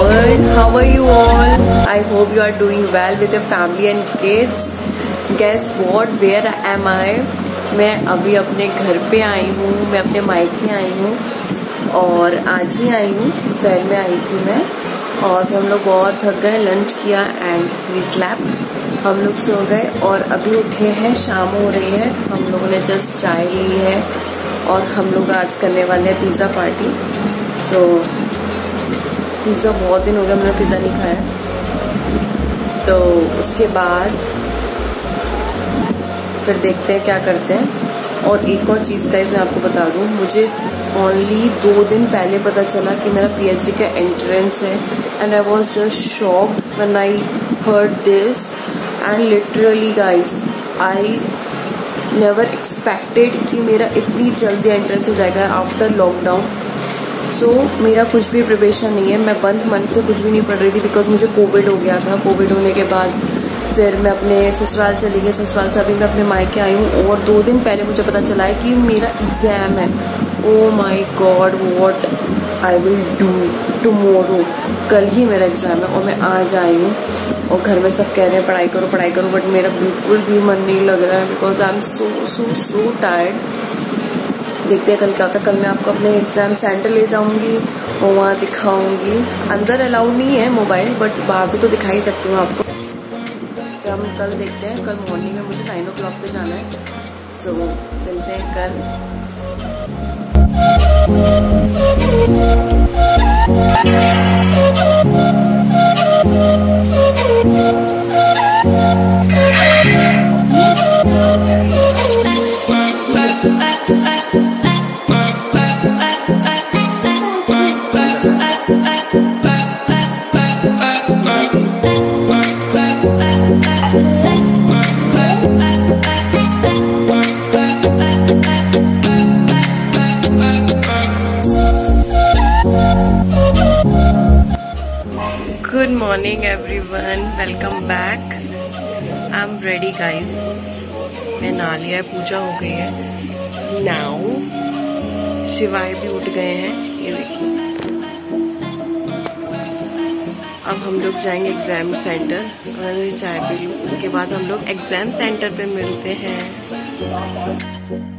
world. How are you all? I hope you are doing well with your family and kids. Guess what? Where am I? मैं अभी अपने घर पे आई हूँ, मैं अपने मायके आई हूँ और आज ही आई हूँ। शहर में आई थी मैं और फिर हम लोग बहुत थक गए, लंच किया एंड वी स्लैप्ड। हम लोग सो गए और अभी उठे हैं, शाम हो रही है। हम लोगों ने जस्ट चाय ली है और हम लोग आज करने वाले हैं पिज़्ज़ा पार्टी। सो पिज़्ज़ा बहुत दिन हो गया मैंने पिज़्ज़ा नहीं खाया, तो उसके बाद फिर देखते हैं क्या करते हैं। और एक और चीज़ का मैं आपको बता दूँ, मुझे ओनली 2 दिन पहले पता चला कि मेरा पीएचडी का एंट्रेंस है and I was just shocked when I heard this and literally guys I never expected कि मेरा इतनी जल्दी एंट्रेंस हो जाएगा आफ्टर लॉकडाउन। सो मेरा कुछ भी प्रिपरेशन नहीं है, मैं 1 मंथ से कुछ भी नहीं पढ़ रही थी बिकॉज मुझे कोविड हो गया था। कोविड होने के बाद फिर मैं अपने ससुराल चली गई, ससुराल से अभी मैं अपने मायके आई हूँ और 2 दिन पहले मुझे पता चला है कि मेरा एग्जाम है। Oh my god, what I will do tomorrow. कल ही मेरा एग्जाम है और मैं आज आई हूँ और घर में सब कह रहे हैं पढ़ाई करो पढ़ाई करो, बट मेरा बिल्कुल भी मन नहीं लग रहा है because I am so tired. देखते हैं कल क्या होता है। कल मैं आपको अपने एग्जाम सेंटर ले जाऊंगी और वहाँ दिखाऊंगी। अंदर अलाउड नहीं है मोबाइल, बट बाहर से तो दिखा ही सकती हूँ आपको। फिर हम कल देखते हैं, कल मॉर्निंग में मुझे 9 o'clock पे जाना है। सो मिलते हैं कल। Good morning everyone, welcome back. I'm ready guys. मैं नहा लिया है, पूजा हो गई है। Now शिवाय भी उठ गए हैं, ये देखिए। अब हम लोग जाएंगे एग्जाम सेंटर और चाय पी लूँ, उसके बाद हम लोग एग्जाम सेंटर पे मिलते हैं।